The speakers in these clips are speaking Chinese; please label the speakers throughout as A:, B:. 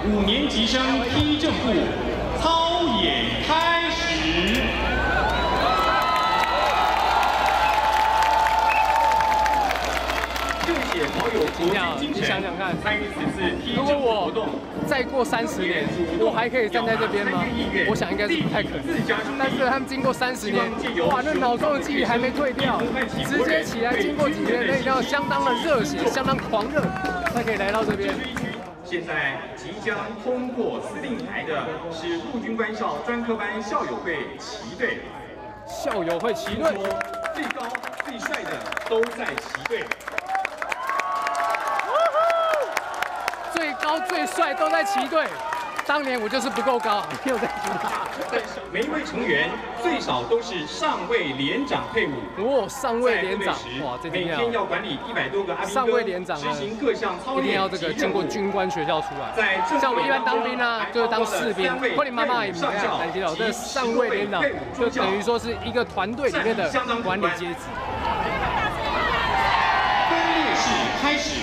A: 5年级生踢正步，操演开始。
B: 你想想看，如果我再过30年，我还可以站在这边吗？我想应该是不太可能。但是他们经过30年，哇，那脑中的记忆还没退掉，直接起来，经过几天，那一定要相当的热血，相当狂热，才可以来到这边。
A: 现在即将通过司令台的是陆军官校专科班校友会旗队。
B: 校友会旗队，
A: 最高最帅的都在旗队。
B: 最高最帅都在旗队，当年我就是不够高，没有在旗队。
A: 但是每一位成员最少都是上尉连长配伍。
B: 哦，上尉连长，哇，这
A: 每天要管理100多个阿兵哥，
B: 上尉连长
A: 执行各项操练，
B: 一定要这个经过军官学校出来。像我们一般当兵啊，就是当士兵，或你妈妈也没有来接到，这上尉连长就等于说是一个团队里面的管理阶级。
A: 分列式开始。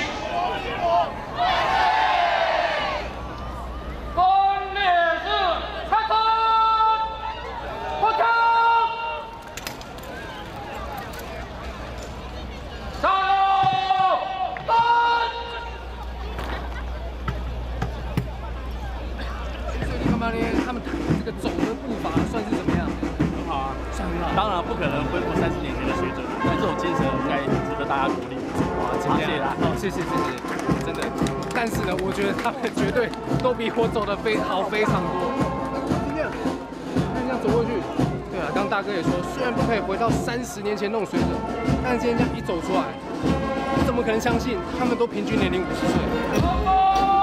B: 他们这个走的步伐算是怎么样？
C: 很好啊，
B: 算很好。
C: 当然不可能恢复30年前的水准，但这种精神应该值得大家鼓励。
B: 哇，谢谢啦，好，谢谢，真的。但是呢，我觉得他们绝对都比我走的好非常多。今天，看这样走过去，对啊，刚大哥也说，虽然不可以回到30年前那种水准，但是今天这样一走出来，我怎么可能相信他们都平均年龄50岁？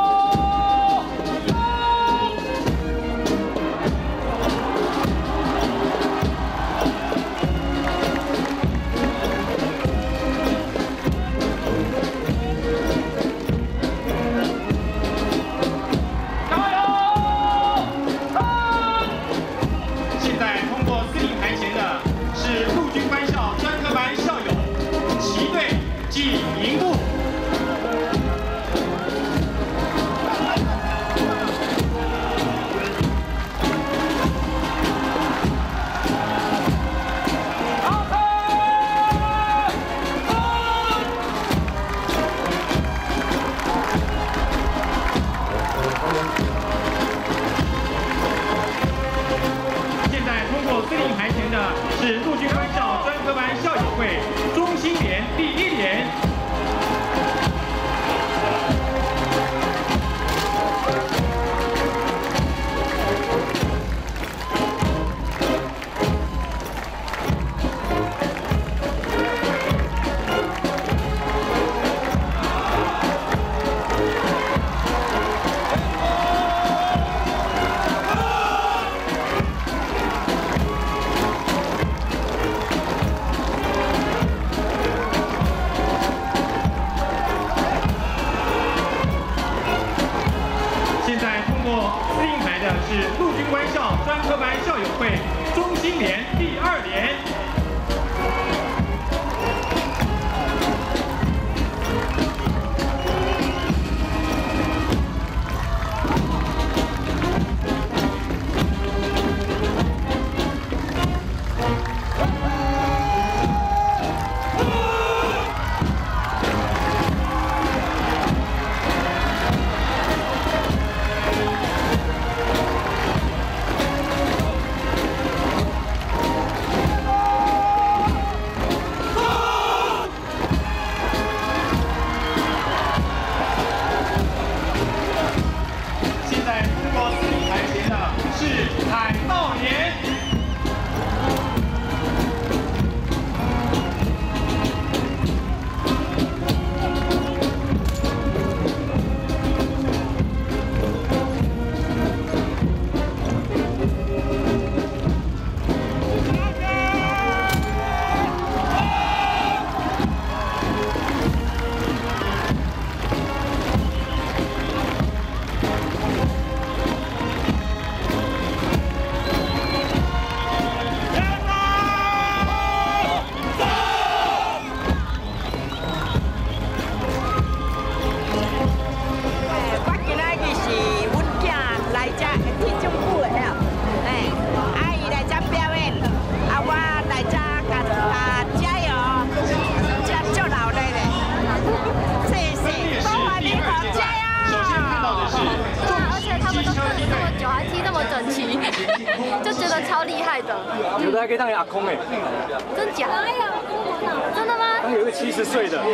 A: 是陆军官校专科班校友会中心连第1连。是陆军官校专科班校友会中心连第2连。
D: 都看了这么久，还踢这么整齐，就觉得超厉害的。
E: 有的还可以当阿公哎，
D: 真假？真的吗？
E: 他有一个70岁的。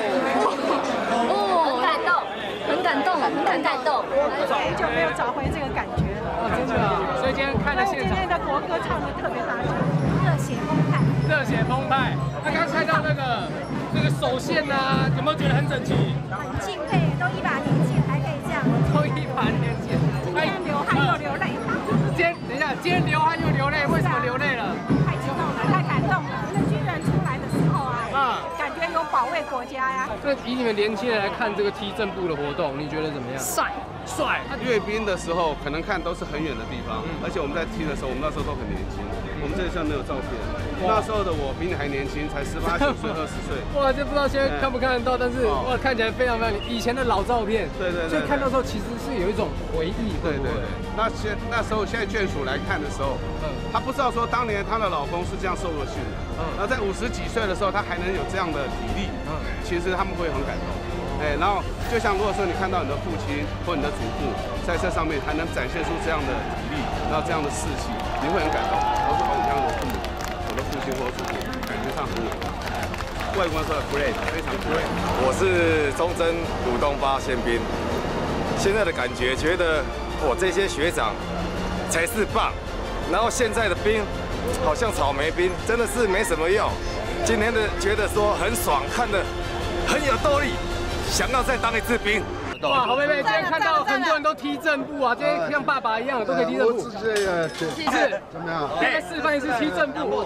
D: 哦，很感动，很感动，很感动。
F: 很久没有找回这个感觉了。
B: 哦，真的啊！所以今天看了现场，
F: 今天的国歌唱得特别大声，热血澎湃。
B: 热血澎湃。他刚才到那个手线啊，有没有觉得很整齐？
F: 很敬佩，都一把年纪还可以这样。
B: 都一把年纪。
F: 今天流汗又流泪。
B: 等一下，今天流汗又流泪，为什么流泪了？
F: 太激动了，太感动了。那军人出来的时候啊，感觉有保卫国家呀。
B: 那以你们年轻人来看这个踢正步的活动，你觉得怎么样？帅！
G: 阅兵的时候可能看都是很远的地方，而且我们在踢的时候，我们那时候都很年轻。我们这里上没有照片，那时候的我比你还年轻，才18岁、20岁。
B: 哇，这不知道现在看不看得到，但是哇，看起来非常以前的老照片。
G: 对。
B: 所以看到时候其实是有一种回忆。对。
G: 那时候现在眷属来看的时候，她不知道说当年她的老公是这样受了训的，然后在50几岁的时候，她还能有这样的体力，其实他们会很感动。然后就像如果说你看到你的父亲或你的祖父在这上面还能展现出这样的体力，然后这样的士气，你会很感动。我说你看我父母，我的父亲或祖父，感觉上很有。外国人说的 great， 非常 great。
H: 我是忠贞鲁东8宪兵，现在的感觉觉得我这些学长才是棒，然后现在的兵好像草莓兵，真的是没什么用。今天的觉得说很爽，看得很有动力。想要再当一次兵。
B: 哇，好妹妹，今天看到很多人都踢正步啊，今天像爸爸一样都可以踢正步。是怎么样？来示范一次踢正步。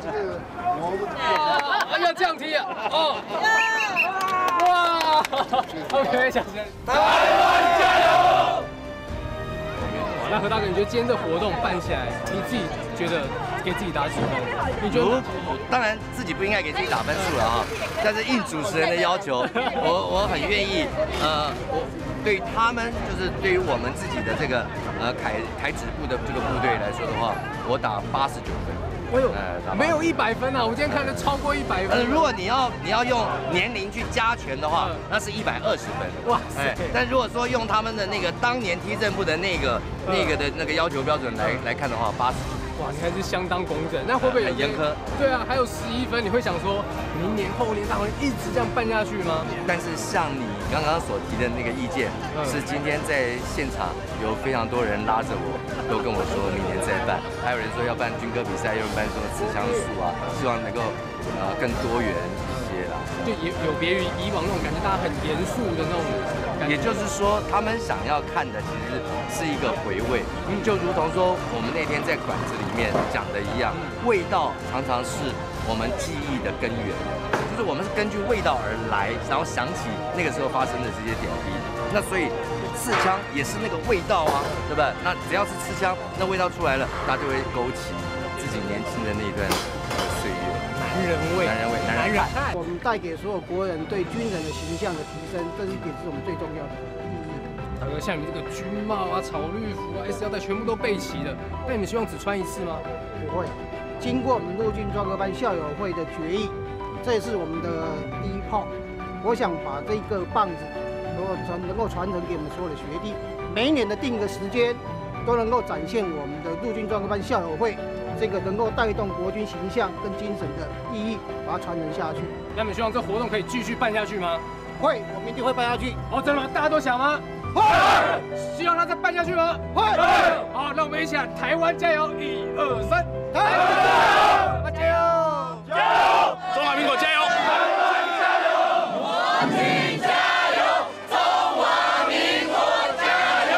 B: 要这样踢啊！哦。哇 ！OK， 小声。台湾加油！那何大哥，你觉得今天这活动办起来，你自己觉得给自己打几分？你觉得？
I: 当然自己不应该给自己打分数了啊，但是应主持人的要求，我很愿意，我对于他们就是对于我们自己的这个凯指部的这个部队来说的话，我打89分。
B: 我有，没有100分啊！我今天看的超过100分。
I: 如果你要用年龄去加权的话，那是120分。哇塞！但如果说用他们的那个当年踢正步的那个要求标准来看的话，89。
B: 哇，你还是相当公正。那会不会有
I: 很严苛？
B: 对啊，还有11分，你会想说明年、后年、大后年一直这样办下去吗？
I: 但是像你刚刚所提的那个意见，是今天在现场有非常多人拉着我，都跟我说明年再办。还有人说要办军歌比赛，有人办什么持枪术啊，希望能够更多元一些啦。
B: 就有别于以往那种感觉，大家很严肃的那种。
I: 也就是说，他们想要看的其实是一个回味，就如同说我们那天在馆子里面讲的一样，味道常常是我们记忆的根源，就是我们是根据味道而来，然后想起那个时候发生的这些点滴。那所以刺枪也是那个味道啊，对吧？那只要是刺枪，那味道出来了，它就会勾起自己年轻的那段岁月。
B: 男人味，
I: 男人
J: 我们带给所有国人对军人的形象的提升，这一点是我们最重要的意义。
B: 大哥，像你这个军帽啊、草绿服啊、S 腰带全部都备齐了，那你们希望只穿一次吗？
J: 不会，经过我们陆军专科班校友会的决议，这是我们的第一炮。我想把这个棒子能够传承给我们所有的学弟，每一年的定个时间，都能够展现我们的陆军专科班校友会。这个能够带动国军形象跟精神的意义，把它传承下去。
B: 那你们希望这活动可以继续办下去吗？
J: 会，我们一定会办下去。
B: 哦，真的吗？大家都想吗？会。希望它再办下去吗？会。好，那我们一起喊台湾加油！1、2、3，台湾加油！加油！加油！
H: 中华民国加油！
K: 台湾加油！国军加油！中华民国加油！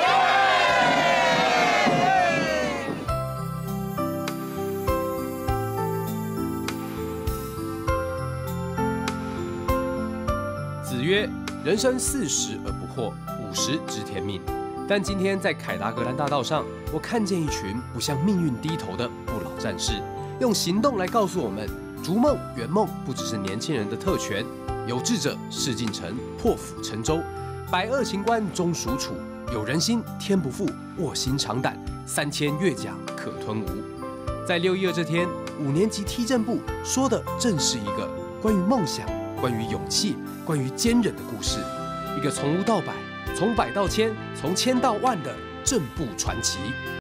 L: 子曰：人生40而不惑，50知天命。但今天在凯达格兰大道上，我看见一群不向命运低头的不老战士，用行动来告诉我们：逐梦圆梦不只是年轻人的特权，有志者事竟成，破釜沉舟，百恶秦关终属楚，有人心天不负，卧薪尝胆，3000越甲可吞吴。在612这天，5年级踢正步说的正是一个关于梦想、关于勇气、关于坚韧的故事，一个从无到百、从100到1000、从1000到10000的正步传奇。